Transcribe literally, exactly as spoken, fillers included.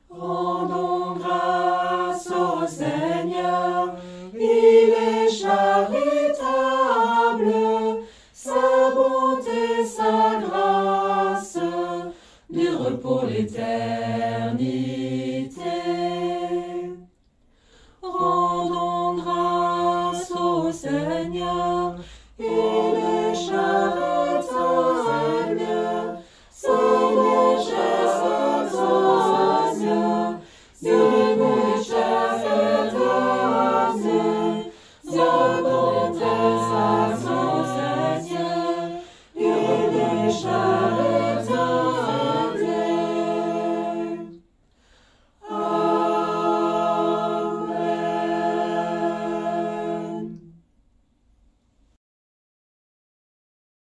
Rendons grâce au Seigneur, il est charitable, sa bonté, sa grâce durent pour l'éternité. Rendons grâce au Seigneur, il est charitable, sa bonté, sa grâce durent pour l'éternité. Sa bonté, sa grâce, il est charitable.